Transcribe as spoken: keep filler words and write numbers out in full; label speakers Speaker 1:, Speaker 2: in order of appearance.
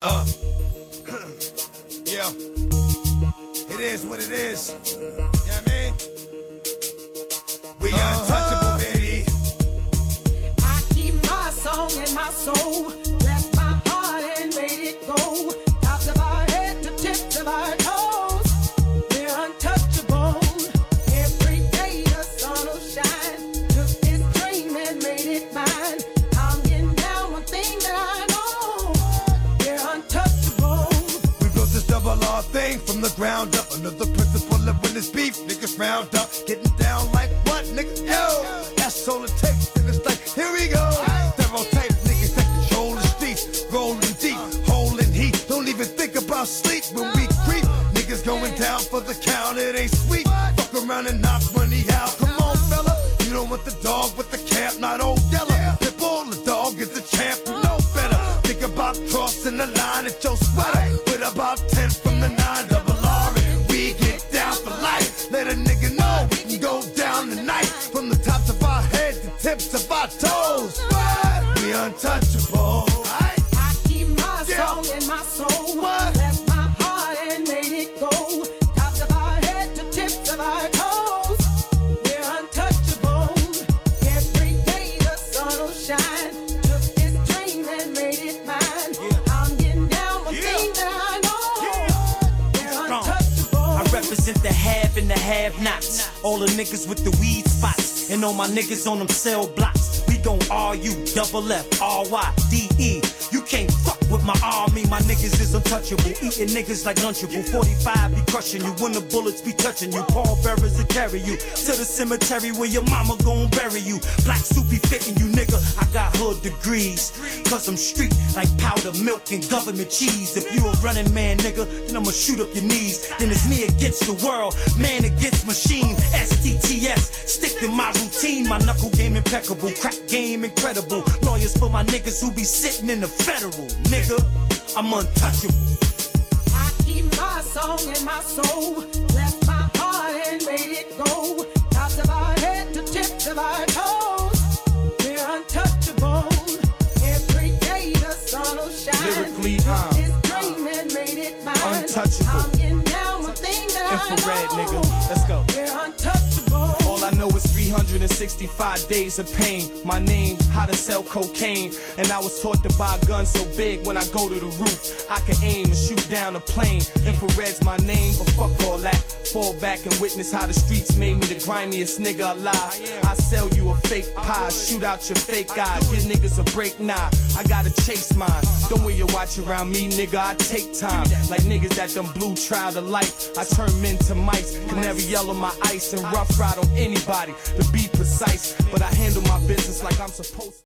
Speaker 1: Uh, yeah, it is what it is. You know what I mean? We uh-huh. Untouchable, baby.
Speaker 2: I keep my song in my soul, left my heart and made it go. Tops of our head to tips of our toes, we're untouchable. Every day the sun will shine, took this dream and made it mine. I'm getting down one thing that I know, we're untouchable.
Speaker 1: We built this double R thing from the ground up. Another principle of when it's beef, niggas round up. Getting down like what, niggas? Yo, that's all it takes. And it's like, here we go. Stereotype niggas that control the streets, rolling deep, holding heat. Don't even think about sleep when we creep. Niggas going down for the count, it ain't sweet. Fuck around and knock money out. Come on, fella. You don't want the dog with the camp, not old Yeller. Pitbull, the dog is the champ, you know better. Think about crossing the line at your sweater. With about ten from the nine double R. We get down for life. Let a nigga know we can go down tonight. From the tops of our head to tips of our toes. We untouchable.
Speaker 2: I keep my song in my soul. Left my heart and made it go. Tops of our head to tips of our toes, we're untouchable. Every day the sun will shine. Took this dream and made it mine. I'm getting down one thing that I know, we're untouchable.
Speaker 3: I represent the have and the have-nots. All the niggas with the weed spots, and all my niggas on them cell blocks. We gon' R U, double F, R Y, D E. You can't fuck with my army, my niggas is untouchable. Eating niggas like Lunchable, forty-five be crushing you. When the bullets be touching you, pallbearers will carry you to the cemetery where your mama gon' bury you. Black suit be fitting you, nigga. I got hood degrees, cause I'm street like powder milk and government cheese. If you a running man, nigga, then I'ma shoot up your knees. Then it's me against the world, man against machine. S T T S, stick to my routine. My knuckle game impeccable, crack game incredible. Lawyers for my niggas who be sitting in the federal, nigga. I'm untouchable.
Speaker 2: I keep my song in my soul, left my heart and made it go. Tops of our head to tips of our toes, we're untouchable. Every day the sun will shine.
Speaker 4: Lyrically,
Speaker 2: Took
Speaker 4: uh,
Speaker 2: this dream and made it mine.
Speaker 4: Untouchable.
Speaker 2: I'm getting down one thing that
Speaker 4: Infrared,
Speaker 2: I know,
Speaker 4: nigga. Let's go.
Speaker 2: we're untouchable.
Speaker 4: All I know is three hundred sixty-five days of pain. My name, how to sell cocaine. And I was taught to buy a gun so big when I go to the roof, I can aim and shoot down a plane. Infrared's my name, but fuck all that. Fall back and witness how the streets made me the grimiest nigga alive. I sell you a fake pie, shoot out your fake eye. Give niggas a break, nah, I gotta chase mine. Don't wear your watch around me, nigga, I take time. Like niggas that done blue trial to life. I turn men to mice, canary yellow my ice, and rough ride on anybody, to be precise. But I handle my business like I'm supposed to.